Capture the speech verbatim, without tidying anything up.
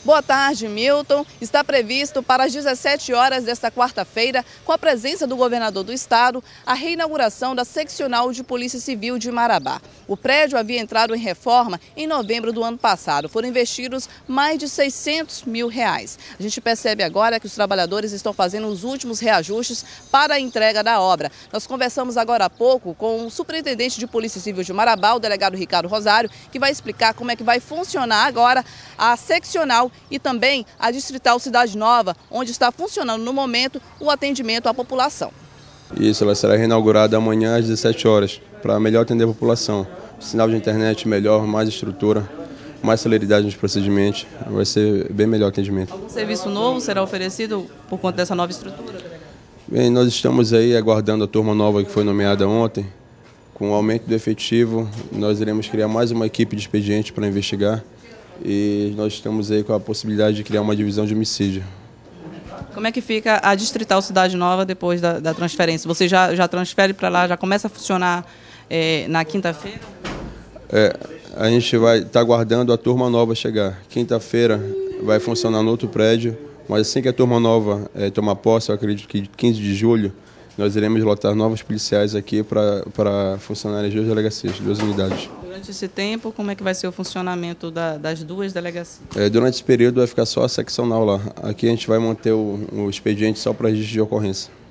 Boa tarde, Milton. Está previsto para as dezessete horas desta quarta-feira, com a presença do governador do estado, a reinauguração da seccional de Polícia Civil de Marabá. O prédio havia entrado em reforma em novembro do ano passado. Foram investidos mais de seiscentos mil reais. A gente percebe agora que os trabalhadores estão fazendo os últimos reajustes para a entrega da obra. Nós conversamos agora há pouco com o superintendente de Polícia Civil de Marabá, o delegado Ricardo Rosário, que vai explicar como é que vai funcionar agora a seccional e também a Distrital Cidade Nova, onde está funcionando no momento o atendimento à população. Isso, ela será reinaugurada amanhã às dezessete horas, para melhor atender a população. Sinal de internet melhor, mais estrutura, mais celeridade nos procedimentos, vai ser bem melhor o atendimento. Algum serviço novo será oferecido por conta dessa nova estrutura? Bem, nós estamos aí aguardando a turma nova que foi nomeada ontem. Com o aumento do efetivo, nós iremos criar mais uma equipe de expediente para investigar. E nós estamos aí com a possibilidade de criar uma divisão de homicídio. Como é que fica a Distrital Cidade Nova depois da, da transferência? Você já, já transfere para lá, já começa a funcionar é, na quinta-feira? É, a gente vai estar tá aguardando a turma nova chegar. Quinta-feira vai funcionar no outro prédio, mas assim que a turma nova é, tomar posse, eu acredito que quinze de julho, nós iremos lotar novos policiais aqui para funcionar as duas delegacias, duas unidades. Durante esse tempo, como é que vai ser o funcionamento da, das duas delegacias? É, durante esse período vai ficar só a seccional lá. Aqui a gente vai manter o, o expediente só para registro de ocorrência.